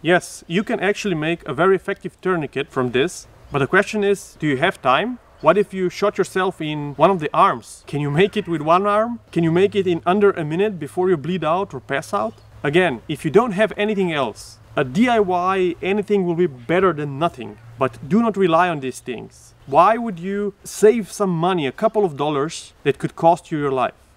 Yes, you can actually make a very effective tourniquet from this, but the question is, do you have time? What if you shot yourself in one of the arms? Can you make it with one arm? Can you make it in under a minute before you bleed out or pass out? Again, if you don't have anything else, a DIY anything will be better than nothing. But do not rely on these things. Why would you save some money, a couple of dollars, that could cost you your life?